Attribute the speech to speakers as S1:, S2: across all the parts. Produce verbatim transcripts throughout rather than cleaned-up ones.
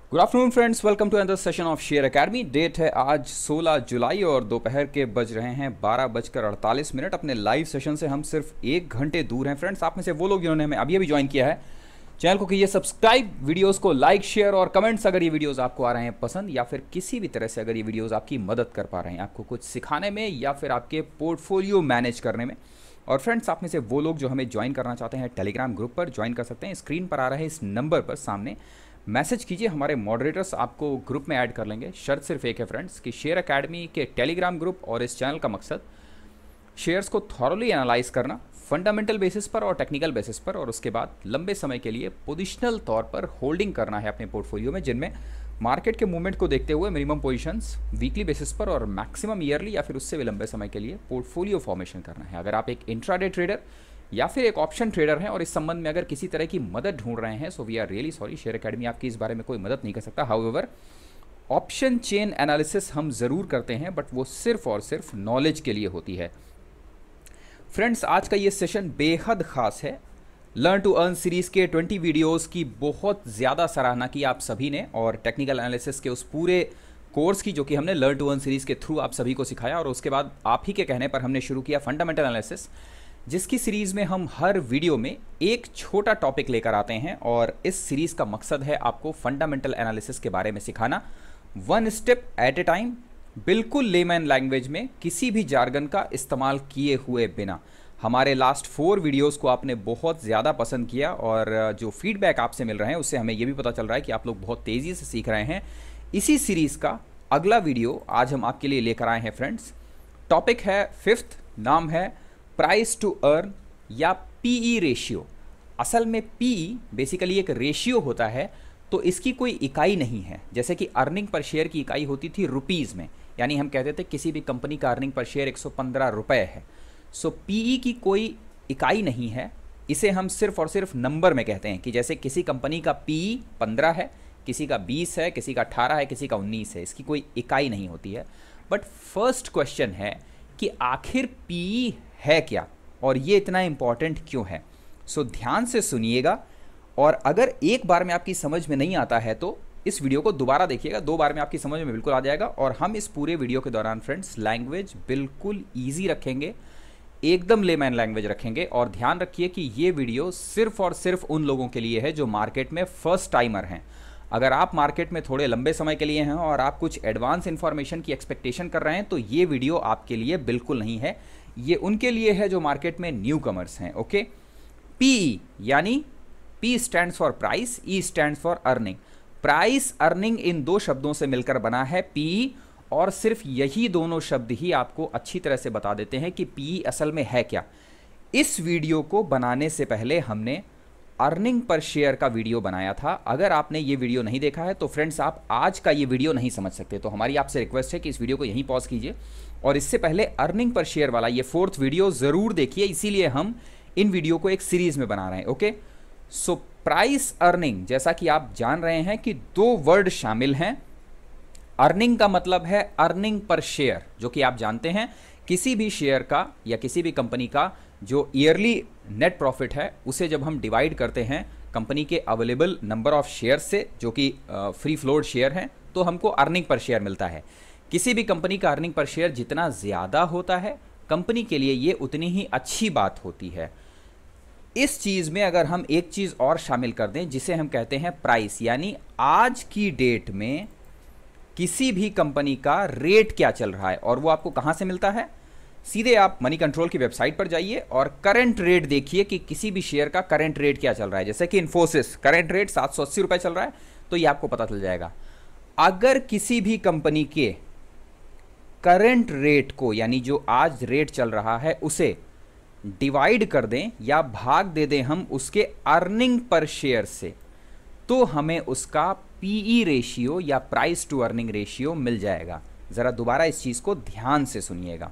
S1: Good afternoon friends, welcome to another session of share academy. Date है आज सोलह जुलाई और दोपहर के बज रहे हैं बारह बजकर अड़तालीस मिनट। अपने लाइव सेशन से हम सिर्फ एक घंटे दूर हैं फ्रेंड्स। आप में से वो लोग जिन्होंने हमें अभी अभी ज्वाइन किया है, चैनल को कीजिए सब्सक्राइब, वीडियोस को लाइक शेयर और कमेंट्स अगर ये वीडियोस आपको आ रहे हैं पसंद, या फिर किसी भी तरह से अगर ये वीडियोस आपकी मदद कर पा रहे हैं, आपको कुछ सिखाने में या फिर आपके पोर्टफोलियो मैनेज करने में। और फ्रेंड्स, आप में से वो लोग जो हमें ज्वाइन करना चाहते हैं टेलीग्राम ग्रुप पर, ज्वाइन कर सकते हैं। स्क्रीन पर आ रहे इस नंबर पर सामने मैसेज कीजिए, हमारे मॉडरेटर्स आपको ग्रुप में ऐड कर लेंगे। शर्त सिर्फ एक है फ्रेंड्स कि शेयर एकेडमी के टेलीग्राम ग्रुप और इस चैनल का मकसद शेयर्स को थॉरली एनालाइज करना, फंडामेंटल बेसिस पर और टेक्निकल बेसिस पर, और उसके बाद लंबे समय के लिए पोजिशनल तौर पर होल्डिंग करना है अपने पोर्टफोलियो में, जिनमें मार्केट के मूवमेंट को देखते हुए मिनिमम पोजीशंस वीकली बेसिस पर और मैक्सिमम ईयरली या फिर उससे भी लंबे समय के लिए पोर्टफोलियो फॉर्मेशन करना है। अगर आप एक इंट्राडे ट्रेडर या फिर एक ऑप्शन ट्रेडर हैं और इस संबंध में अगर किसी तरह की मदद ढूंढ रहे हैं, so we are really sorry, share academy आपकी इस बारे में कोई मदद नहीं कर सकता। हाउएवर, ऑप्शन चेन एनालिसिस हम ज़रूर करते हैं, बट वो सिर्फ और सिर्फ नॉलेज के लिए होती है। फ्रेंड्स, आज का ये सेशन बेहद ख़ास है। लर्न टू अर्न सीरीज़ के बीस वीडियोस की बहुत ज़्यादा सराहना की आप सभी ने, और टेक्निकल एनालिसिस के उस पूरे कोर्स की जो कि हमने लर्न टू अर्न सीरीज़ के थ्रू आप सभी को सिखाया, और उसके बाद आप ही के कहने पर हमने शुरू किया फंडामेंटल एनालिसिस, जिसकी सीरीज़ में हम हर वीडियो में एक छोटा टॉपिक लेकर आते हैं। और इस सीरीज़ का मकसद है आपको फंडामेंटल एनालिसिस के बारे में सिखाना, one step at a time, बिल्कुल लेमैन लैंग्वेज में, किसी भी जार्गन का इस्तेमाल किए हुए बिना। हमारे लास्ट फोर वीडियोस को आपने बहुत ज़्यादा पसंद किया, और जो फीडबैक आपसे मिल रहे हैं उससे हमें ये भी पता चल रहा है कि आप लोग बहुत तेज़ी से सीख रहे हैं। इसी सीरीज़ का अगला वीडियो आज हम आपके लिए लेकर आए हैं फ्रेंड्स। टॉपिक है फिफ्थ, नाम है प्राइस टू अर्न या पीई रेशियो। असल में पीई बेसिकली एक रेशियो होता है, तो इसकी कोई इकाई नहीं है। जैसे कि अर्निंग पर शेयर की इकाई होती थी रुपीज़ में, यानी हम कहते थे किसी भी कंपनी का अर्निंग पर शेयर एक सौ पंद्रह रुपये है। सो पीई की कोई इकाई नहीं है, इसे हम सिर्फ और सिर्फ नंबर में कहते हैं कि जैसे किसी कंपनी का पीई पंद्रह है, किसी का बीस है, किसी का अठारह है, किसी का उन्नीस है। इसकी कोई इकाई नहीं होती है। बट फर्स्ट क्वेश्चन है कि आखिर पीई है क्या, और ये इतना इंपॉर्टेंट क्यों है। सो so, ध्यान से सुनिएगा, और अगर एक बार में आपकी समझ में नहीं आता है तो इस वीडियो को दोबारा देखिएगा, दो बार में आपकी समझ में बिल्कुल आ जाएगा। और हम इस पूरे वीडियो के दौरान फ्रेंड्स लैंग्वेज बिल्कुल ईजी रखेंगे, एकदम लेमैन लैंग्वेज रखेंगे। और ध्यान रखिए कि ये वीडियो सिर्फ और सिर्फ उन लोगों के लिए है जो मार्केट में फर्स्ट टाइमर हैं। अगर आप मार्केट में थोड़े लंबे समय के लिए हैं और आप कुछ एडवांस इन्फॉर्मेशन की एक्सपेक्टेशन कर रहे हैं, तो ये वीडियो आपके लिए बिल्कुल नहीं है। ये उनके लिए है जो मार्केट में न्यू कमर्स हैं। ओके, पीई यानी P stands for price, E stands for earning. Price earning इन दो शब्दों से मिलकर बना है पीई, और सिर्फ यही दोनों शब्द ही आपको अच्छी तरह से बता देते हैं कि पीई असल में है क्या। इस वीडियो को बनाने से पहले हमने अर्निंग पर शेयर का वीडियो बनाया था। अगर आपने ये वीडियो नहीं देखा है तो फ्रेंड्स आप आज का ये वीडियो नहीं समझ सकते, तो हमारी आपसे रिक्वेस्ट है कि इस वीडियो को यहीं पॉज कीजिए और इससे पहले अर्निंग पर शेयर वाला ये फोर्थ वीडियो ज़रूर देखिए। इसीलिए हम इन वीडियो को एक सीरीज़ में बना रहे हैं। ओके, सो प्राइस अर्निंग, जैसा कि आप जान रहे हैं कि दो वर्ड शामिल हैं। अर्निंग का मतलब है अर्निंग पर शेयर, जो कि आप जानते हैं किसी भी शेयर का या किसी भी कंपनी का जो ईयरली नेट प्रॉफिट है, उसे जब हम डिवाइड करते हैं कंपनी के अवेलेबल नंबर ऑफ शेयर से, जो कि फ्री फ्लोट शेयर हैं, तो हमको अर्निंग पर शेयर मिलता है। किसी भी कंपनी का अर्निंग पर शेयर जितना ज़्यादा होता है, कंपनी के लिए ये उतनी ही अच्छी बात होती है। इस चीज़ में अगर हम एक चीज़ और शामिल कर दें जिसे हम कहते हैं प्राइस, यानी आज की डेट में किसी भी कंपनी का रेट क्या चल रहा है, और वो आपको कहाँ से मिलता है। सीधे आप मनी कंट्रोल की वेबसाइट पर जाइए और करंट रेट देखिए कि किसी भी शेयर का करंट रेट क्या चल रहा है। जैसे कि इन्फोसिस करंट रेट सात सौ अस्सी रुपये चल रहा है, तो ये आपको पता चल जाएगा। अगर किसी भी कंपनी के करंट रेट को, यानी जो आज रेट चल रहा है, उसे डिवाइड कर दें या भाग दे दें हम उसके अर्निंग पर शेयर से, तो हमें उसका पीई रेशियो या प्राइस टू अर्निंग रेशियो मिल जाएगा। ज़रा दोबारा इस चीज़ को ध्यान से सुनिएगा।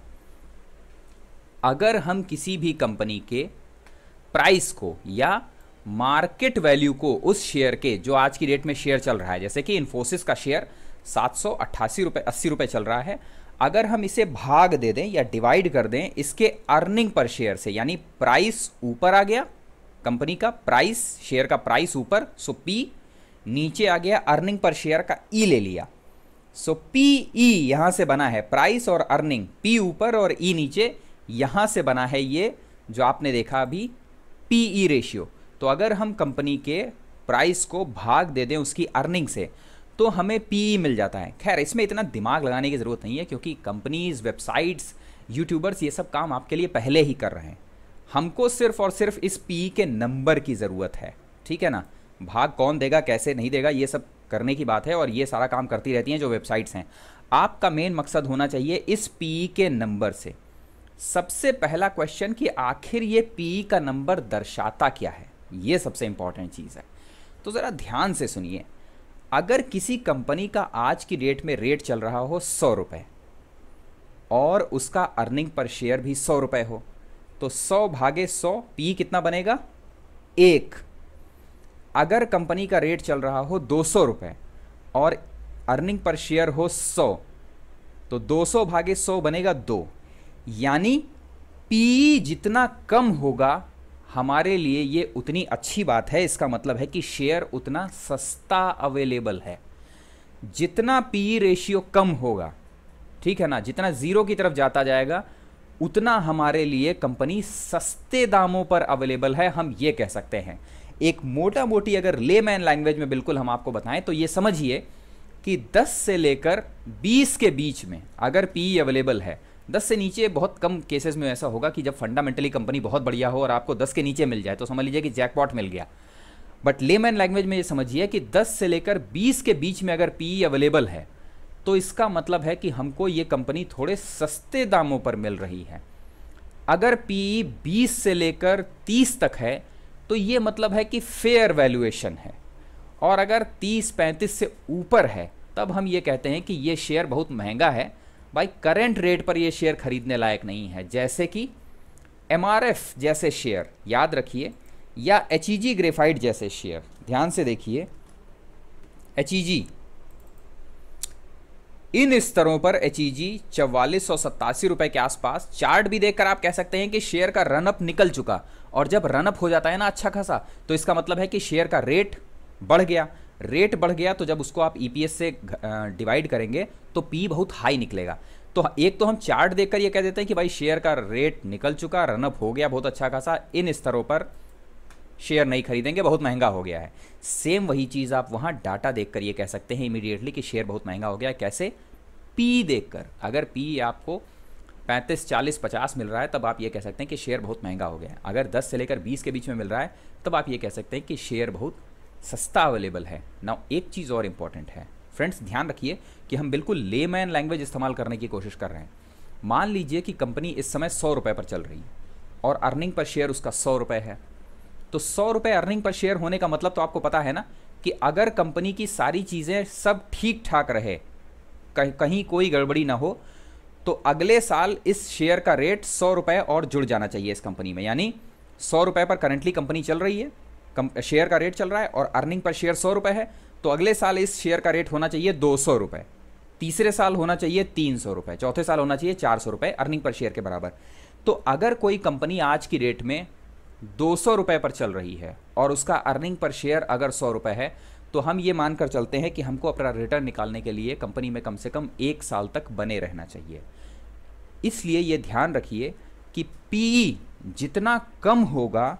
S1: अगर हम किसी भी कंपनी के प्राइस को या मार्केट वैल्यू को उस शेयर के जो आज की डेट में शेयर चल रहा है, जैसे कि इन्फोसिस का शेयर सात सौ अट्ठासी रुपये अस्सी रुपये चल रहा है, अगर हम इसे भाग दे दें या डिवाइड कर दें इसके अर्निंग पर शेयर से, यानी प्राइस ऊपर आ गया, कंपनी का प्राइस, शेयर का प्राइस ऊपर, सो पी नीचे आ गया अर्निंग पर शेयर का ई ले लिया। सो पीई यहां से बना है, प्राइस और अर्निंग, पी ऊपर और ई नीचे, यहां से बना है ये जो आपने देखा अभी पीई रेशियो। तो अगर हम कंपनी के प्राइस को भाग दे दें उसकी अर्निंग से तो हमें पीई मिल जाता है। खैर इसमें इतना दिमाग लगाने की ज़रूरत नहीं है क्योंकि कंपनीज, वेबसाइट्स, यूट्यूबर्स ये सब काम आपके लिए पहले ही कर रहे हैं। हमको सिर्फ और सिर्फ इस पीई के नंबर की ज़रूरत है, ठीक है ना। भाग कौन देगा, कैसे नहीं देगा, ये सब करने की बात है और ये सारा काम करती रहती हैं जो वेबसाइट्स हैं। आपका मेन मकसद होना चाहिए इस पीई के नंबर से। सबसे पहला क्वेश्चन कि आखिर ये पीई का नंबर दर्शाता क्या है, ये सबसे इंपॉर्टेंट चीज़ है। तो ज़रा ध्यान से सुनिए, अगर किसी कंपनी का आज की डेट में रेट चल रहा हो सौ रुपये और उसका अर्निंग पर शेयर भी सौ रुपये हो तो सौ भागे सौ, पी कितना बनेगा, एक। अगर कंपनी का रेट चल रहा हो दो सौ रुपये और अर्निंग पर शेयर हो सौ तो दो सौ भागे सौ बनेगा दो। यानी पी जितना कम होगा हमारे लिए ये उतनी अच्छी बात है। इसका मतलब है कि शेयर उतना सस्ता अवेलेबल है। जितना पी रेशियो कम होगा, ठीक है ना, जितना ज़ीरो की तरफ जाता जाएगा उतना हमारे लिए कंपनी सस्ते दामों पर अवेलेबल है, हम ये कह सकते हैं। एक मोटा मोटी अगर लेमैन लैंग्वेज में बिल्कुल हम आपको बताएं तो ये समझिए कि दस से लेकर बीस के बीच में अगर पी अवेलेबल है, दस से नीचे बहुत कम केसेस में ऐसा होगा कि जब फंडामेंटली कंपनी बहुत बढ़िया हो और आपको दस के नीचे मिल जाए तो समझ लीजिए कि जैकपॉट मिल गया। बट लेमैन लैंग्वेज में ये समझिए कि दस से लेकर बीस के बीच में अगर पी अवेलेबल है तो इसका मतलब है कि हमको ये कंपनी थोड़े सस्ते दामों पर मिल रही है। अगर पी बीस से लेकर तीस तक है तो ये मतलब है कि फेयर वैल्यूएशन है, और अगर तीस पैंतीस से ऊपर है तब हम ये कहते हैं कि ये शेयर बहुत महंगा है भाई, करंट रेट पर ये शेयर खरीदने लायक नहीं है। जैसे कि एमआरएफ जैसे शेयर याद रखिए, या एचईजी ग्रेफाइट जैसे शेयर, ध्यान से देखिए, एचईजी इन स्तरों पर एचईजी चौवालीस सौ सत्तासी रुपए के आसपास। चार्ट भी देखकर आप कह सकते हैं कि शेयर का रनअप निकल चुका, और जब रनअप हो जाता है ना अच्छा खासा तो इसका मतलब है कि शेयर का रेट बढ़ गया। रेट बढ़ गया तो जब उसको आप ईपीएस से डिवाइड करेंगे तो पी बहुत हाई निकलेगा। तो एक तो हम चार्ट देखकर ये कह देते हैं कि भाई शेयर का रेट निकल चुका, रनअप हो गया बहुत अच्छा खासा, इन स्तरों पर शेयर नहीं खरीदेंगे, बहुत महंगा हो गया है। सेम वही चीज़ आप वहाँ डाटा देखकर ये कह सकते हैं इमीडिएटली कि शेयर बहुत महंगा हो गया है। कैसे? पी देखकर। अगर पी आपको पैंतीस चालीस पचास मिल रहा है तब आप ये कह सकते हैं कि शेयर बहुत महंगा हो गया है। अगर दस से लेकर बीस के बीच में मिल रहा है तब आप ये कह सकते हैं कि शेयर बहुत सस्ता अवेलेबल है। नाउ एक चीज़ और इम्पॉर्टेंट है फ्रेंड्स, ध्यान रखिए कि हम बिल्कुल लेमैन लैंग्वेज इस्तेमाल करने की कोशिश कर रहे हैं। मान लीजिए कि कंपनी इस समय सौ रुपये पर चल रही है और अर्निंग पर शेयर उसका सौ रुपये है, तो सौ रुपये अर्निंग पर शेयर होने का मतलब तो आपको पता है ना कि अगर कंपनी की सारी चीज़ें सब ठीक ठाक रहे, कहीं कोई गड़बड़ी ना हो, तो अगले साल इस शेयर का रेट सौ रुपये और जुड़ जाना चाहिए इस कंपनी में। यानी सौ रुपये पर करंटली कंपनी चल रही है, शेयर का रेट चल रहा है और अर्निंग पर शेयर सौ रुपये है, तो अगले साल इस शेयर का रेट होना चाहिए दो सौ रुपये, तीसरे साल होना चाहिए तीन सौ रुपये, चौथे साल होना चाहिए चार सौ रुपये अर्निंग पर शेयर के बराबर। तो अगर कोई कंपनी आज की डेट में दो सौ रुपये पर चल रही है और उसका अर्निंग पर शेयर अगर सौ रुपये है, तो हम ये मानकर चलते हैं कि हमको अपना रिटर्न निकालने के लिए कंपनी में कम से कम एक साल तक बने रहना चाहिए। इसलिए ये ध्यान रखिए कि पीई जितना कम होगा,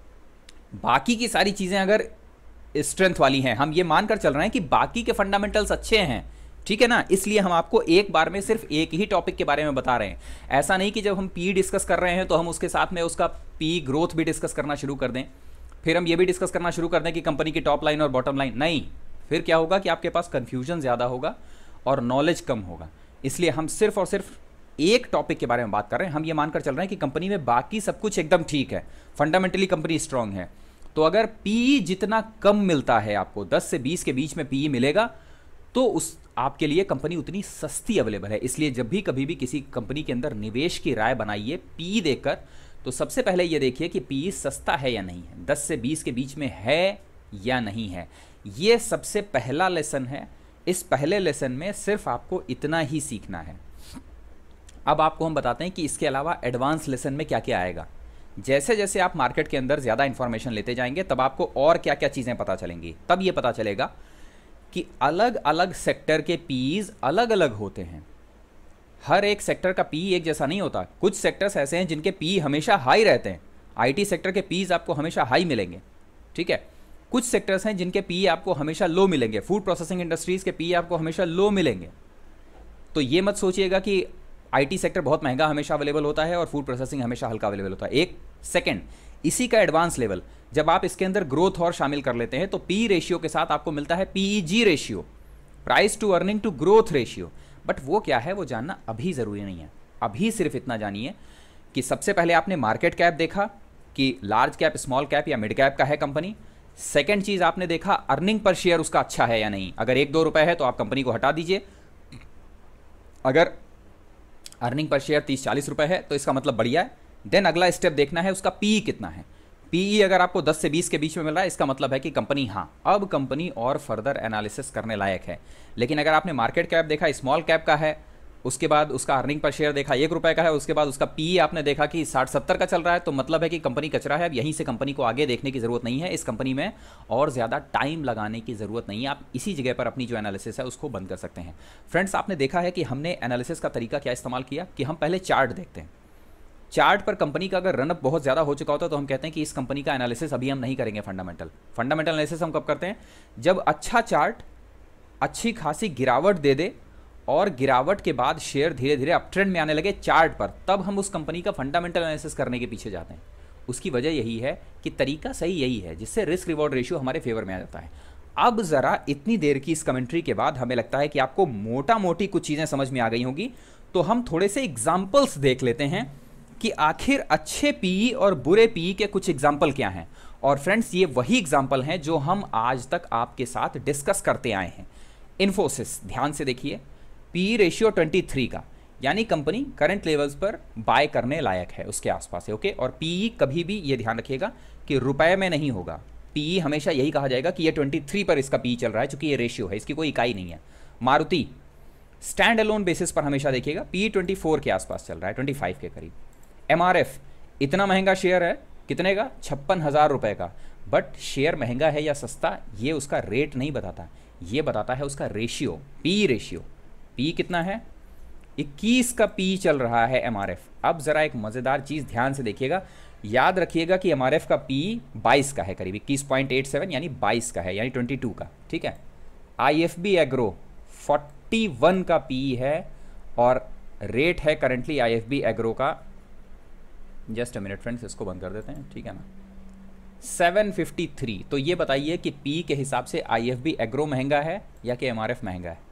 S1: बाकी की सारी चीज़ें अगर स्ट्रेंथ वाली हैं, हम ये मानकर चल रहे हैं कि बाकी के फंडामेंटल्स अच्छे हैं, ठीक है ना, इसलिए हम आपको एक बार में सिर्फ एक ही टॉपिक के बारे में बता रहे हैं। ऐसा नहीं कि जब हम पी डिस्कस कर रहे हैं तो हम उसके साथ में उसका पी ग्रोथ भी डिस्कस करना शुरू कर दें, फिर हम ये भी डिस्कस करना शुरू कर दें कि कंपनी की टॉप लाइन और बॉटम लाइन। नहीं, फिर क्या होगा कि आपके पास कन्फ्यूजन ज़्यादा होगा और नॉलेज कम होगा। इसलिए हम सिर्फ और सिर्फ एक टॉपिक के बारे में बात कर रहे हैं। हम ये मानकर चल रहे हैं कि कंपनी में बाकी सब कुछ एकदम ठीक है, फंडामेंटली कंपनी स्ट्रांग है। तो अगर पी जितना कम मिलता है, आपको दस से बीस के बीच में पी मिलेगा, तो उस आपके लिए कंपनी उतनी सस्ती अवेलेबल है। इसलिए जब भी कभी भी किसी कंपनी के अंदर निवेश की राय बनाइए पी देखकर, तो सबसे पहले ये देखिए कि पी सस्ता है या नहीं है, दस से बीस के बीच में है या नहीं है। ये सबसे पहला लेसन है। इस पहले लेसन में सिर्फ आपको इतना ही सीखना है। अब आपको हम बताते हैं कि इसके अलावा एडवांस लेसन में क्या क्या आएगा। जैसे जैसे आप मार्केट के अंदर ज़्यादा इन्फॉर्मेशन लेते जाएंगे तब आपको और क्या क्या चीज़ें पता चलेंगी। तब ये पता चलेगा कि अलग अलग सेक्टर के पीईज अलग अलग होते हैं। हर एक सेक्टर का पी एक जैसा नहीं होता। कुछ सेक्टर्स ऐसे हैं जिनके पी हमेशा हाई रहते हैं। आईटी सेक्टर के पीज आपको हमेशा हाई मिलेंगे, ठीक है। कुछ सेक्टर्स हैं जिनके पी आपको हमेशा लो मिलेंगे। फूड प्रोसेसिंग इंडस्ट्रीज के पी आपको हमेशा लो मिलेंगे। तो ये मत सोचिएगा कि आईटी सेक्टर बहुत महंगा हमेशा अवेलेबल होता है और फूड प्रोसेसिंग हमेशा हल्का अवेलेबल होता है। एक सेकंड, इसी का एडवांस लेवल जब आप इसके अंदर ग्रोथ और शामिल कर लेते हैं तो पी रेशियो के साथ आपको मिलता है PEG ratio, price to earning to growth ratio. But वो क्या है वो जानना अभी ज़रूरी नहीं है। अभी सिर्फ इतना जानिए कि सबसे पहले आपने मार्केट कैप देखा कि लार्ज कैप, स्मॉल कैप या मिड कैप का है कंपनी। सेकंड चीज़ आपने देखा अर्निंग पर शेयर उसका अच्छा है या नहीं। अगर एक दो रुपए है तो आप कंपनी को हटा दीजिए। अगर अर्निंग पर शेयर तीस चालीस रुपए है तो इसका मतलब बढ़िया है। देन अगला स्टेप देखना है उसका पीई कितना है। पीई अगर आपको दस से बीस के बीच में मिल रहा है इसका मतलब है कि कंपनी, हाँ अब कंपनी और फर्दर एनालिसिस करने लायक है। लेकिन अगर आपने मार्केट कैप देखा स्मॉल कैप का है, उसके बाद उसका अर्निंग पर शेयर देखा एक रुपए का है, उसके बाद उसका पीई आपने देखा कि साठ सत्तर का चल रहा है, तो मतलब है कि कंपनी कचरा है। अब यहीं से कंपनी को आगे देखने की ज़रूरत नहीं है। इस कंपनी में और ज़्यादा टाइम लगाने की ज़रूरत नहीं है। आप इसी जगह पर अपनी जो एनालिसिस है उसको बंद कर सकते हैं। फ्रेंड्स, आपने देखा है कि हमने एनालिसिस का तरीका क्या इस्तेमाल किया कि हम पहले चार्ट देखते हैं। चार्ट पर कंपनी का अगर रनअप बहुत ज़्यादा हो चुका होता है तो हम कहते हैं कि इस कंपनी का एनालिसिस अभी हम नहीं करेंगे। फंडामेंटल फंडामेंटल एनालिसिस हम कब करते हैं? जब अच्छा चार्ट अच्छी खासी गिरावट दे दे और गिरावट के बाद शेयर धीरे धीरे अप ट्रेंड में आने लगे चार्ट पर, तब हम उस कंपनी का फंडामेंटल एनालिसिस करने के पीछे जाते हैं। उसकी वजह यही है कि तरीका सही यही है जिससे रिस्क रिवॉर्ड रेशियो हमारे फेवर में आ जाता है। अब ज़रा इतनी देर की इस कमेंट्री के बाद हमें लगता है कि आपको मोटा मोटी कुछ चीज़ें समझ में आ गई होंगी, तो हम थोड़े से एग्जाम्पल्स देख लेते हैं कि आखिर अच्छे पीई और बुरे पीई के कुछ एग्जाम्पल क्या हैं। और फ्रेंड्स, ये वही एग्जाम्पल हैं जो हम आज तक आपके साथ डिस्कस करते आए हैं। इन्फोसिस, ध्यान से देखिए, पी रेशियो तेईस का, यानी कंपनी करंट लेवल्स पर बाय करने लायक है, उसके आसपास है, ओके। और पीई कभी भी ये ध्यान रखिएगा कि रुपए में नहीं होगा। पीई हमेशा यही कहा जाएगा कि ये तेईस पर इसका पीई चल रहा है, क्योंकि ये रेशियो है, इसकी कोई इकाई नहीं है। मारुति स्टैंड अलोन बेसिस पर हमेशा देखिएगा पीई चौबीस के आसपास चल रहा है, पच्चीस के करीब। एमआरएफ इतना महंगा शेयर है, कितने का? छप्पन हज़ार रुपये का। बट शेयर महंगा है या सस्ता ये उसका रेट नहीं बताता, ये बताता है उसका रेशियो, पी रेशियो। पी कितना है? इक्कीस का पी चल रहा है एमआरएफ। अब ज़रा एक मज़ेदार चीज़ ध्यान से देखिएगा, याद रखिएगा कि एमआरएफ का पी बाईस का है, करीब इक्कीस पॉइंट आठ सात, यानी बाईस का है, यानी बाईस का, ठीक है। आईएफबी एग्रो इकतालीस का पी है और रेट है करंटली आईएफबी एग्रो का, जस्ट अ मिनट फ्रेंड्स, इसको बंद कर देते हैं, ठीक है ना, सात सौ तिरेपन। तो ये बताइए कि पी के हिसाब से आईएफबी एग्रो महंगा है या कि एमआरएफ महंगा है?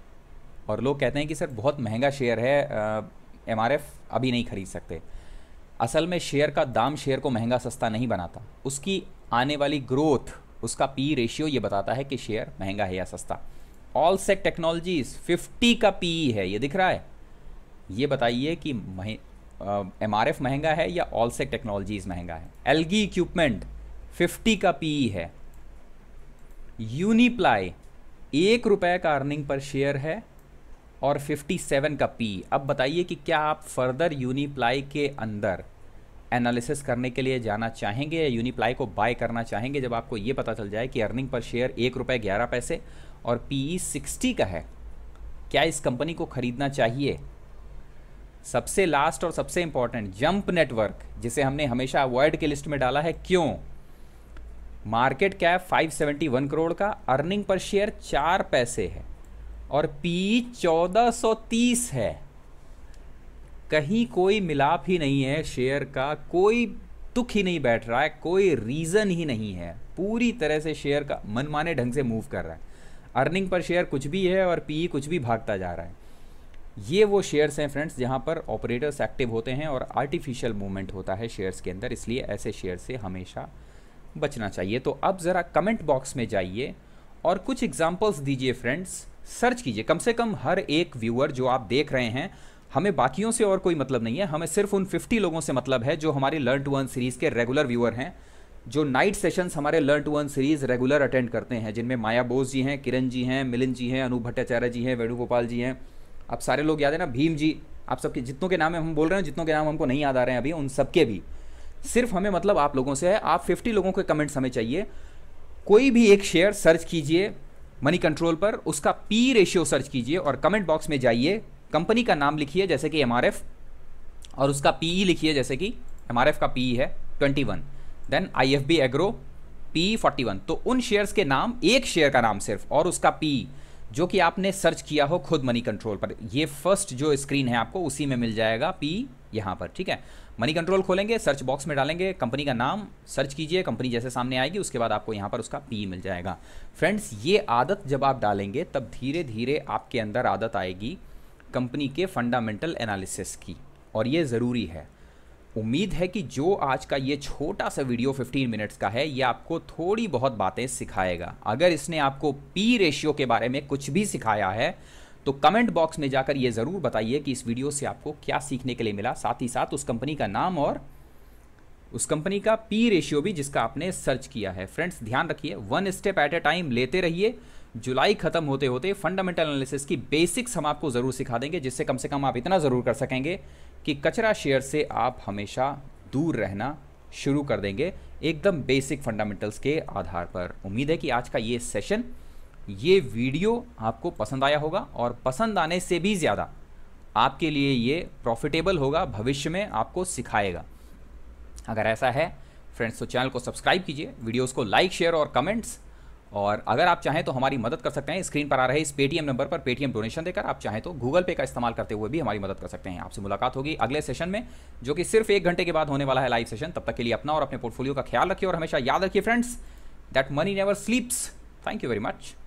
S1: और लोग कहते हैं कि सर बहुत महंगा शेयर है, एमआरएफ अभी नहीं खरीद सकते। असल में शेयर का दाम शेयर को महंगा सस्ता नहीं बनाता, उसकी आने वाली ग्रोथ, उसका पी रेशियो ये बताता है कि शेयर महंगा है या सस्ता। ऑल सेक टेक्नोलॉजीज पचास का पी है, ये दिख रहा है। ये बताइए कि एमआरएफ uh, महंगा है या ऑल सेक टेक्नोलॉजीज महंगा है। एलगी इक्विपमेंट पचास का पी है। यूनिप्लाई एक रुपए का अर्निंग पर शेयर है और सत्तावन का पी। अब बताइए कि क्या आप फर्दर यूनिप्लाई के अंदर एनालिसिस करने के लिए जाना चाहेंगे या यूनिप्लाई को बाय करना चाहेंगे जब आपको ये पता चल जाए कि अर्निंग पर शेयर एक रुपये ग्यारह पैसे और पीई साठ का है? क्या इस कंपनी को खरीदना चाहिए? सबसे लास्ट और सबसे इंपॉर्टेंट, जंप नेटवर्क, जिसे हमने हमेशा अवॉइड की लिस्ट में डाला है। क्यों? मार्केट कैप पाँच सौ इकहत्तर करोड़ का, अर्निंग पर शेयर चार पैसे है और पी चौदह सौ तीस है। कहीं कोई मिलाप ही नहीं है शेयर का, कोई तुक ही नहीं बैठ रहा है, कोई रीज़न ही नहीं है। पूरी तरह से शेयर का मनमाने ढंग से मूव कर रहा है। अर्निंग पर शेयर कुछ भी है और पी कुछ भी भागता जा रहा है। ये वो शेयर्स हैं फ्रेंड्स जहाँ पर ऑपरेटर्स एक्टिव होते हैं और आर्टिफिशियल मूवमेंट होता है शेयर्स के अंदर, इसलिए ऐसे शेयर से हमेशा बचना चाहिए। तो अब ज़रा कमेंट बॉक्स में जाइए और कुछ एग्जांपल्स दीजिए फ्रेंड्स, सर्च कीजिए। कम से कम हर एक व्यूअर जो आप देख रहे हैं, हमें बाकियों से और कोई मतलब नहीं है, हमें सिर्फ उन पचास लोगों से मतलब है जो हमारे लर्न टू अर्न सीरीज़ के रेगुलर व्यूअर हैं, जो नाइट सेशंस हमारे learn to earn series regular attend करते हैं, जिनमें माया बोस जी हैं, किरण जी हैं, मिलिंद जी हैं, अनूप भट्टाचार्य जी हैं, वेणुगोपाल जी हैं, आप सारे लोग याद है ना, भीम जी, आप सबके जितनों के नाम हम बोल रहे हैं, जितनों के नाम हमको नहीं याद आ रहे हैं अभी, उन सबके भी। सिर्फ हमें मतलब आप लोगों से है, आप फिफ्टी लोगों के कमेंट्स हमें चाहिए। कोई भी एक शेयर सर्च कीजिए मनी कंट्रोल पर, उसका पी रेशियो सर्च कीजिए और कमेंट बॉक्स में जाइए, कंपनी का नाम लिखिए जैसे कि एम आर एफ और उसका पीई लिखिए, जैसे कि एम आर एफ का पीई है twenty one, then I F B agro P forty one. तो उन शेयर्स के नाम, एक शेयर का नाम सिर्फ और उसका पी जो कि आपने सर्च किया हो खुद मनी कंट्रोल पर, ये फर्स्ट जो स्क्रीन है आपको उसी में मिल जाएगा पी यहाँ पर, ठीक है। मनी कंट्रोल खोलेंगे, सर्च बॉक्स में डालेंगे कंपनी का नाम, सर्च कीजिए, कंपनी जैसे सामने आएगी, उसके बाद आपको यहाँ पर उसका पी मिल जाएगा। फ्रेंड्स, ये आदत जब आप डालेंगे तब धीरे धीरे आपके अंदर आदत आएगी कंपनी के फंडामेंटल एनालिसिस की, और ये ज़रूरी है। उम्मीद है कि जो आज का ये छोटा सा वीडियो फिफ्टीन मिनट्स का है, ये आपको थोड़ी बहुत बातें सिखाएगा। अगर इसने आपको पी रेशियो के बारे में कुछ भी सिखाया है तो कमेंट बॉक्स में जाकर ये ज़रूर बताइए कि इस वीडियो से आपको क्या सीखने के लिए मिला, साथ ही साथ उस कंपनी का नाम और उस कंपनी का पी रेशियो भी जिसका आपने सर्च किया है। फ्रेंड्स, ध्यान रखिए, one step at a time लेते रहिए। जुलाई खत्म होते होते फंडामेंटल एनालिसिस की बेसिक्स हम आपको ज़रूर सिखा देंगे, जिससे कम से कम आप इतना ज़रूर कर सकेंगे कि कचरा शेयर से आप हमेशा दूर रहना शुरू कर देंगे, एकदम बेसिक फंडामेंटल्स के आधार पर। उम्मीद है कि आज का ये सेशन, ये वीडियो आपको पसंद आया होगा, और पसंद आने से भी ज़्यादा आपके लिए ये प्रॉफिटेबल होगा, भविष्य में आपको सिखाएगा। अगर ऐसा है फ्रेंड्स तो चैनल को सब्सक्राइब कीजिए, वीडियोस को लाइक, शेयर और कमेंट्स, और अगर आप चाहें तो हमारी मदद कर सकते हैं। स्क्रीन पर आ रहे इस पेटीएम नंबर पर पेटीएम डोनेशन देकर, आप चाहें तो गूगल पे का इस्तेमाल करते हुए भी हमारी मदद कर सकते हैं। आपसे मुलाकात होगी अगले सेशन में, जो कि सिर्फ एक घंटे के बाद होने वाला है लाइव सेशन। तब तक के लिए अपना और अपने पोर्टफोलियो का ख्याल रखिए, और हमेशा याद रखिए friends that money never sleeps. Thank you very much.